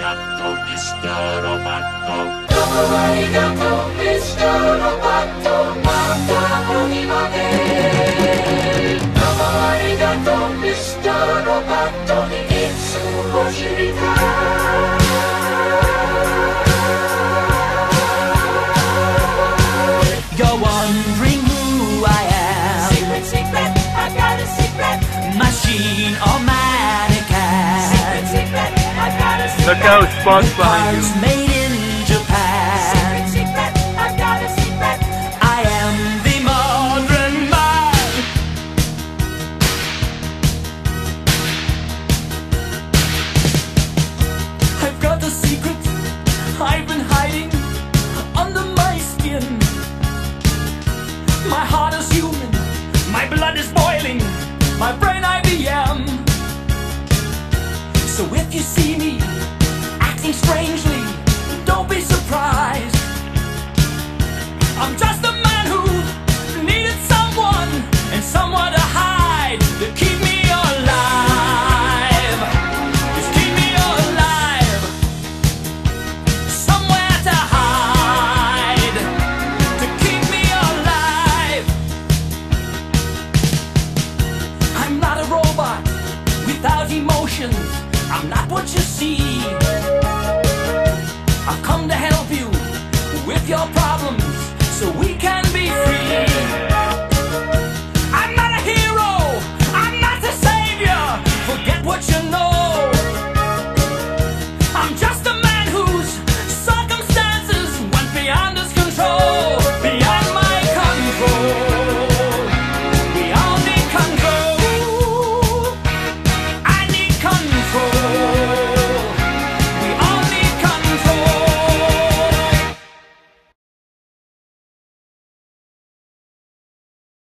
arigato, Mr. Roboto. Domo arigato, Mr. Roboto. Mata orimane. Domo arigato, Mr. Roboto. Itsu o shiritai. You're wondering who I am. Secret, secret, I got a secret. Machine or mannequin. Secret, secret, I got a secret. Look out, Spock's behind Parts you. made in Japan. Secret, secret, I got a secret. I am the modern man. I've got a secret I've been hiding under my skin. My heart is human, my blood is boiling, my brain IBM. So if you see me acting strangely, don't be surprised. I'm just a man who needed someone and someone to hide, to keep me alive. Just keep me alive. Somewhere to hide, to keep me alive. I'm not a robot without emotions. I'm not what you see. I've come to help you with your problems.